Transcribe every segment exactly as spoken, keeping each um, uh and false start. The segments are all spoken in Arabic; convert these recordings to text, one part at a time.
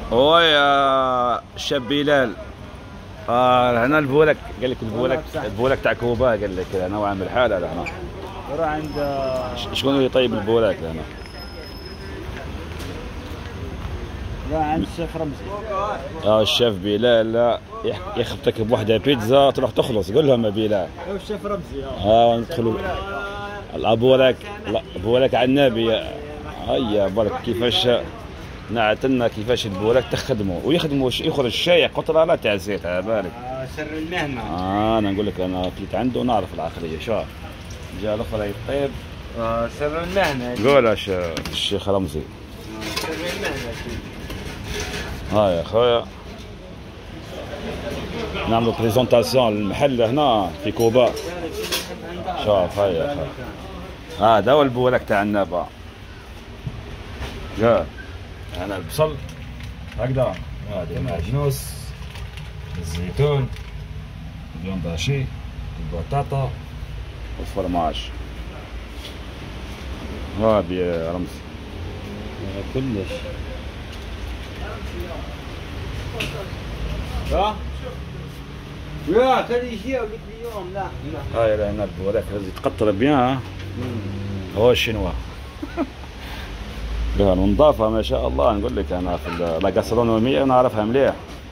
هو يا شاب بلال. اه هنا البولك قال لك البولك البولك تاع كوبا قال لك نوعا من الحاله لهنا. روح عند شكون اللي يطيب البولك لهنا؟ روح عند الشيف رمزي. اه الشيف بلال. لا يخبطك بوحده بيتزا تروح تخلص. قول لهم يا بلال. هو الشيف رمزي. اه ندخلوا البولك. البولك على النبي. هيا برك كيفاش نعتلنا كيفاش البولك تخدموا ويخدموا يخرج الشاي قطره لا تاع زيت على بالك. آه سر المهنه. اه انا نقول لك انا كنت عنده ونعرف العقليه. شوف جا الاخر يطيب. آه سر المهنه. قول الشيخ رمزي. آه سر المهنه. ها يا خويا نعملوا بريزونطاسيون للمحل هنا في كوبا. شوف هيا يا خويا هذا هو البولك تاع النابا. جا هنا البصل هكذا. هذه معجنوس الزيتون البيونداشي البطاطا والفرماج. هذه يا رمزي كلش. ها؟ يا خلي يجي قلت لي يوم. لا لا هاي هنا البولك لازم يتقطر بيان. هو الشنوا بها النظافة ما شاء الله. نقول لك انا في لا غاسترونومية نعرفها مليح.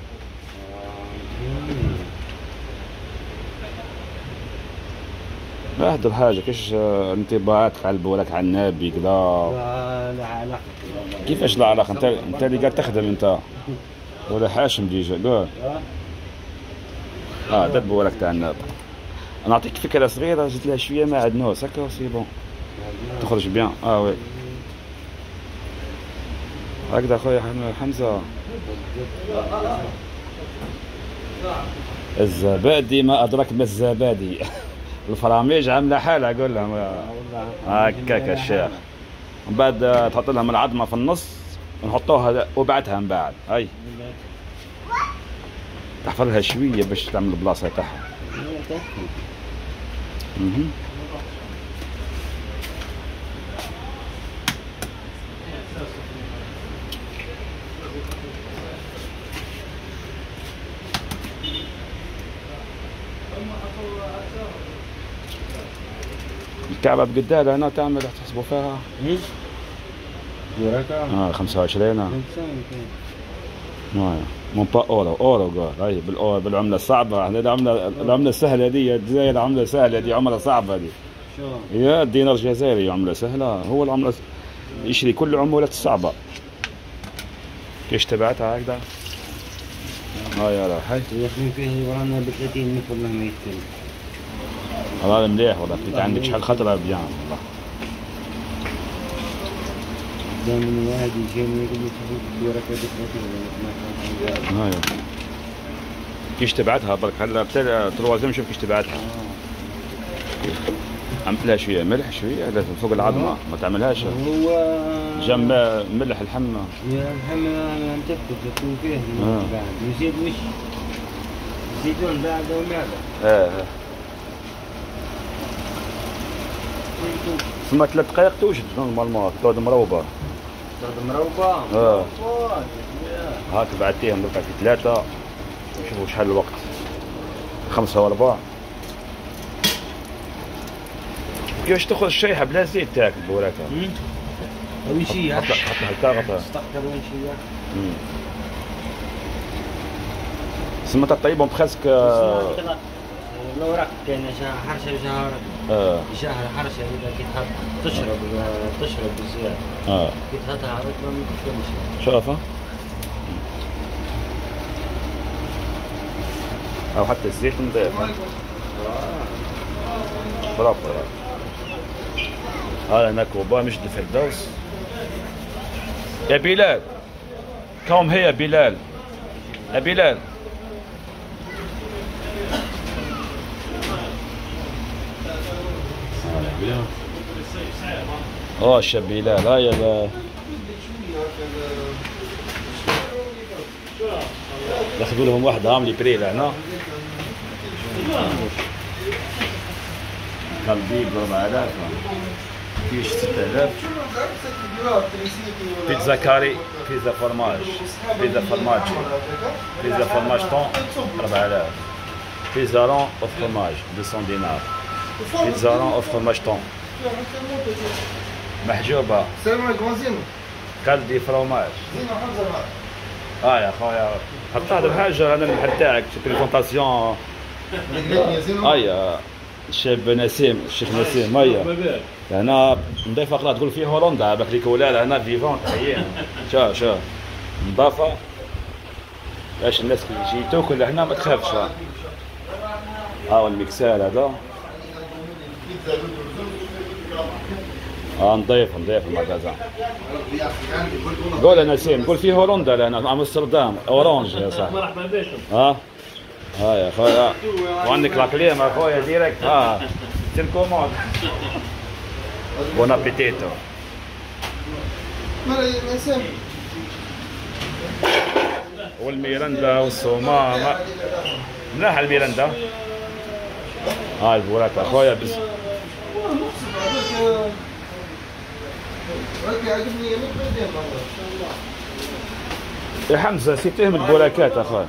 اهدر حاجة كيش انطباعاتك على البولك على النابي كذا؟ لا علاقة. كيفاش لا علاقة؟ انت انت اللي قاعد تخدم انت ولا حاشم ديجا. قول اه هذا البولك تاع النابا. نعطيك فكرة صغيرة زدت لها شوية ما عندناش هكا سي بون تخرج بيان. اه وي هكذا خويا حمزة. الزبادي ما أدرك ما الزبادي. الفراميج عاملة حالة. أقول لهم هكاك الشيخ. من بعد تحط لهم العظمة في النص ونحطوها وبعدها من بعد. هاي تحفرها شوية باش تعمل البلاصة تاعها. الكعبة بقدالة هنا تعمل تحسبوا فيها؟ اه خمسة وعشرين. اه مون با اورو اورو قال. هاي بالاورو بالعملة الصعبة. احنا العملة العملة السهلة هذه الجزائر عملة سهلة. هذه عملة صعبة هذه. شو؟ يا الدينار الجزائري عملة سهلة. هو العملة يشري كل العملات الصعبة. كيش تبعتها هكذا؟ هاي يا هاي يخدم فيه ورانا ب ثلاثين متر مهما يشتري. والله مليح والله. انت عندك شحال خطرة بيان والله. دائما واحد يجيني يقول لي شوف الدورة كيف ثلاثين. هاي كيش تبعتها برك هلا تروازم. شوف كيش تبعتها. عملت لها شويه ملح شويه لازم فوق العظمه ما تعملهاش. هو جنب ملح الحمى. يا الحمى متبت يكون فيه بعد يزيد وش الزيتون بعد وماذا. اه ثم ثلاث دقائق توجد نورمالمون. تعود مروبه. تعود مروبه. اه هاك بعدتيهم دركا في ثلاثه نشوفوا شحال الوقت. خمسة وربع. كيفاش تاخذ الشيحه بلا زيت تاعك البوراكه؟ وين شي حط هكا غطا. تستقطر وين شي. سما تطيبهم بريسك. الأوراق كاين حرشه وجهه. اه جهه حرشه اذا كي تحط تشرب تشرب بزياده. اه كي تحطها على الرطبه ما تفهمش. شوفها او حتى الزيت نضيف. برافو. هذا هنا كوبا مش الفردوس. يا بلال كوم هي بلال. يا بلال اوه الشاب بلال. هاي ياخذوا لهم واحد عامل بري لهنا. قلبي بربع آلاف. كيش ستة آلاف. بيتزا كاري، بيتزا فرماج، بيتزا فرماج، بيتزا فرماج طون أربعة آلاف. بيتزا رون أو فرماج مئتين دينار. بيتزا رون أو فرماج طون. محجوبة. السلام عليكم زينو. كالدي فروماج. زينو حمزة معك. اه يا خويا حتى هذا الحاجة أنا المحل تاعك بريزونطاسيون. ايا الشاب نسيم الشيخ نسيم ايا هنا نضيفة قرا تقول فيه هولندا باك ولا هنا فيفون حيين. شوف شوف نظافة باش الناس كي تجي تاكل هنا ما تخافش. ها هو المكسال هذا. اه نضيف نضيف المغازان. قول يا نسيم قول فيه هولندا لهنا امستردام اورانج يا صاحبي. مرحبا بكم. ها ها يا خويا وعندك لاكليم يا خويا ديريكت. ها تلكومون بون ابيتيتو. والميرندا والصومام ملاح الميرندا. ها البوراك يا خويا بس يا حمزه سيتهم البوراكات اخويا.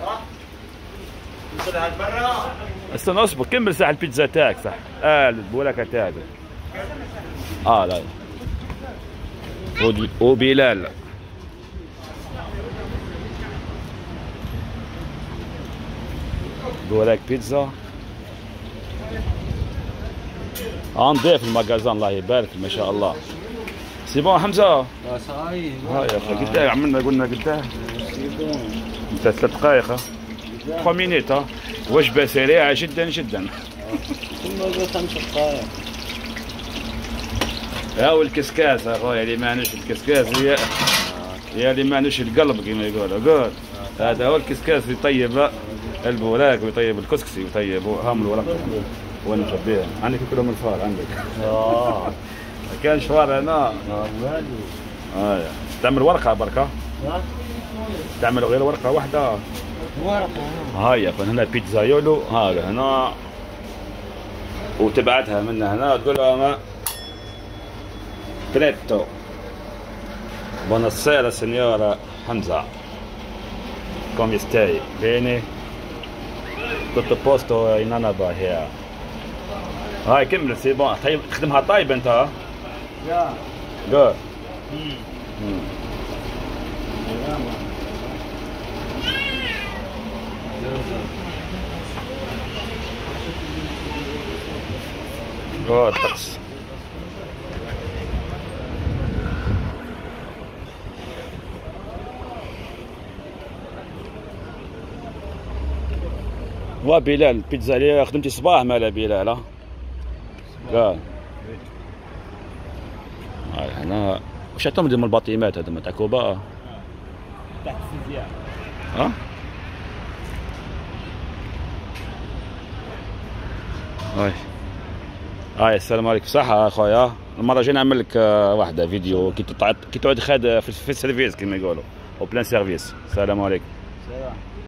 استنى اصبر كمل صح البيتزا تاعك صح. اه البوراكه تاعك. اه لا وبلال بوراك بيتزا. اه نضيف المغازان الله يبارك ما شاء الله. سي بون حمزه. صاي ها يا اخي قداه عملنا قلنا قداه. انت ثلاث دقائق ها ثلاث مينيت. ها وجبه سريعه جدا جدا. ثم خمس دقائق. ها والكسكاس اخويا اللي ما عندوش الكسكاس هي هي اللي ما عندوش القلب كما يقولوا. قول هذا هو الكسكاس اللي يطيب البوراك ويطيب الكسكسي ويطيب هم الورق. وين مخبيها؟ عندك كلهم الفار عندك. اه كان شوار هنا. اه اه تعمل ورقه بركه. تعمل غير ورقه واحده. ورقه هاي هنا بيتزا يولو هذا هنا وتبعتها من هنا تقول لها بريتو بوناسيرا سينيورا حمزه كوم ستاي بيني كنت بوستو ينانابا هي. هاي كمل سي بون تخدمها طايبه انت. ها يا قول. قول طقس. وبلال بيتزا اللي خدمتي صباح مالا بلال. ها قال هاي هنا واش عندهم ديما الباطيمات هذوما تاع كوبا تحت السيزيام. ها هاي هاي السلام عليكم صحة اخويا. المرة الجاية نعمل لك واحدة فيديو كي تقعد كي تقعد خاد في السيرفيس كما يقولوا او بلان سيرفيس. السلام عليكم.